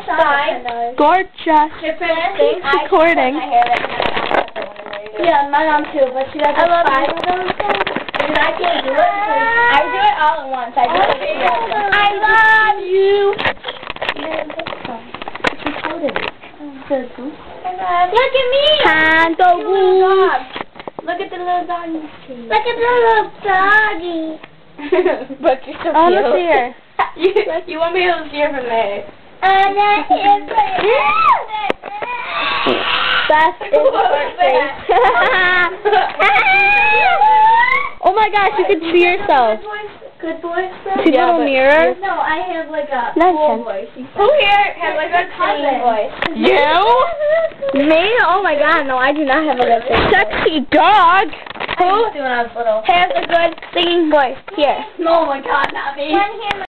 Gorgeous. Recording. Yeah, my mom too, but she does it 5 of them. And I can't do it because I do it all at once. I love you. It's recorded. Look at me. Look at the little doggy. Look at the little doggy. But you're so cute. I want to see her. You won't be able to see her from there. That is her face. Oh my gosh, you can see yourself. Good voice? See the little mirror? No, I have like a Nonsense. full voice. Who here has like a singing voice? You? Me? Oh my god, no, I do not have a good singing voice. Sexy dog! Who When I was little. has a good singing voice? Here. Oh my god, not me.